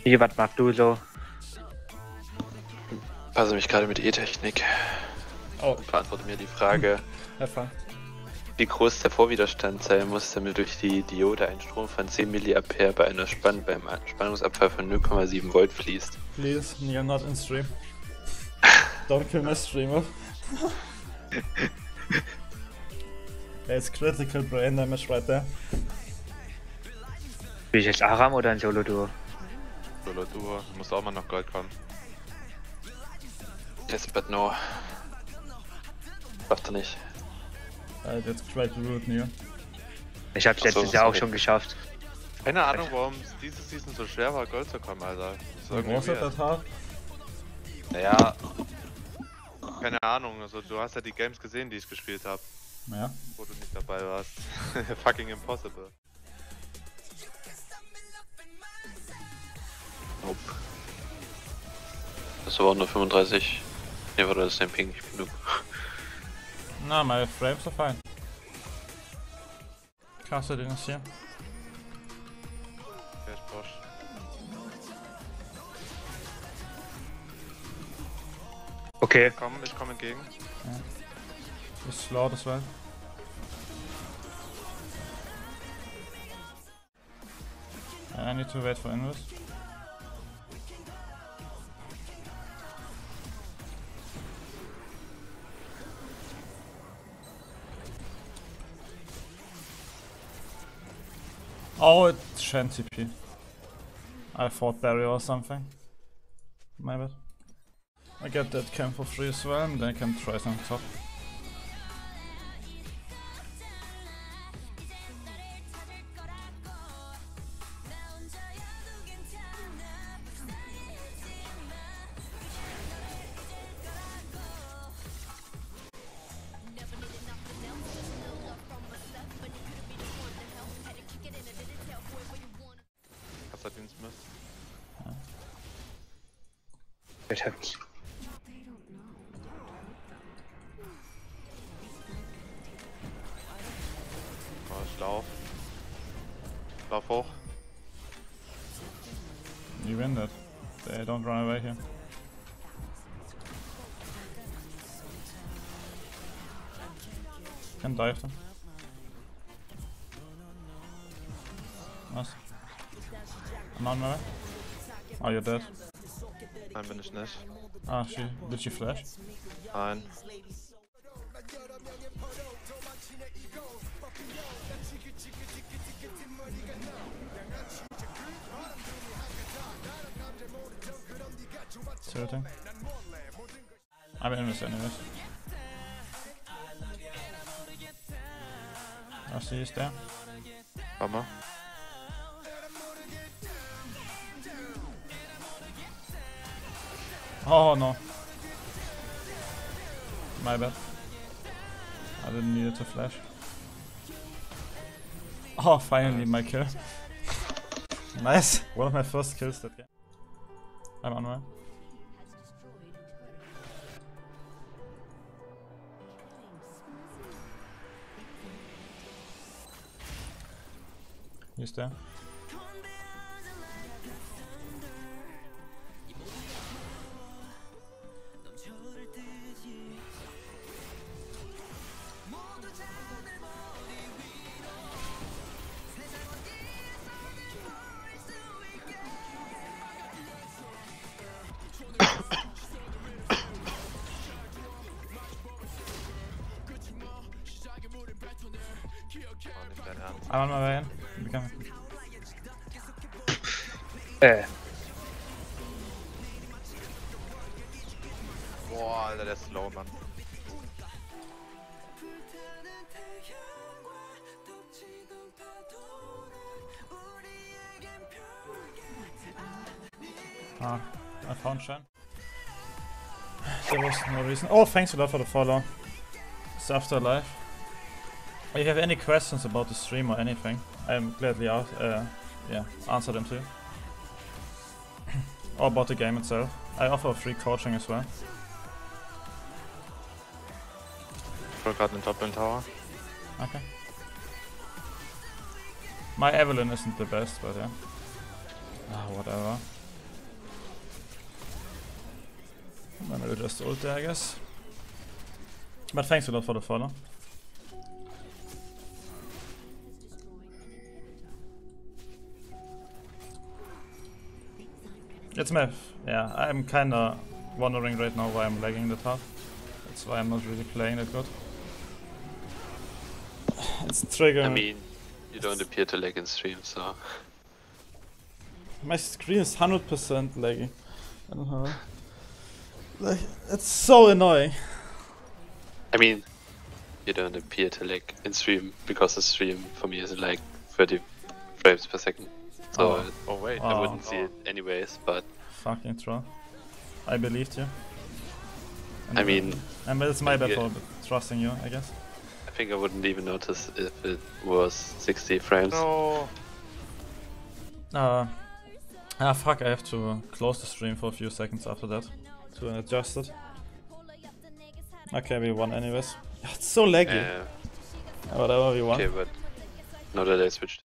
Wie, was machst du so? Passe mich gerade mit E-Technik. Oh, Beantworte mir die Frage, Heffer. wie groß der Vorwiderstand sein muss, damit durch die Diode ein Strom von 10 mA bei einer beim Spannungsabfall von 0,7 Volt fließt. Please, you're not in stream. Don't kill my streamer. It's critical brain damage right there. Bin ich jetzt Aram oder ein Solo-Duo? Solo-Duo, muss auch mal nach Gold kommen. Yes, but no. Schafft er nicht. Let's try to root near. Ich hab's Ach so, letztes Jahr auch sorry. schon geschafft. Keine Ahnung, warum es diese Season so schwer war, Gold zu kommen, Alter. Das ist irgendwie Was it weird. that hard? Naja, keine Ahnung, also du hast ja die Games gesehen, die ich gespielt habe, Ja. wo du nicht dabei warst. Fucking impossible. Nope. Das war nur 35. Ne, war das dein Ping? Ich bin nur. No, my frames are fine. Castle didn't see. Cash Bosch. Okay, Ich komm entgegen. He's slowed as well. I need to wait for Invis. Oh, it's Shen TP. I thought barrier or something. My bad. I get that camp for free as well, and then I can try some top. Wasserdienst misst. ich hab's. Oh, ich lauf. Lauf hoch. You win that. They don't run away here. Can dive them. Nice. I'm on my way. Oh, you're dead. Nein, bin ich nicht. Ah, did she flash? Nein. Tilting. I'm in this anyways. I see he's there. Hammer. Oh no. My bad. I didn't need it to flash. Oh, finally my kill. Nice. One of my first kills that game. I'm on my. He's there. Oh, nicht dein Ernst. I'm on my way in. I'm coming. Boah, Alter, der ist slow, Mann. Ah, I found Shen. There was no reason. Oh, thanks a lot for the follow. It's Afterlife. If you have any questions about the stream or anything, I'm gladly answer them too. Or about the game itself. I offer free coaching as well. Ich wollte gerade einen Top-Tower. Okay. My Evelyn isn't the best, but yeah. Ah, whatever. will just ult there, I guess. But thanks a lot for the follow. It's my... yeah, I'm kinda wondering right now why I'm lagging the path. That's why I'm not really playing that good. It's triggering. I mean, you don't appear to lag in stream, so... My screen is 100% laggy. I don't know. Like, it's so annoying. I mean, you don't appear to lag in stream because the stream for me is like 30 frames per second. So Oh wait. I wouldn't see it anyways, but Fucking troll. I believed you. I mean... And it's my bad yeah. for trusting you, I guess. I think I wouldn't even notice if it was 60 frames. No. Fuck, I have to close the stream for a few seconds after that to adjust it. Okay, we won anyways. It's so laggy. Whatever, we won. Okay, but now that I switched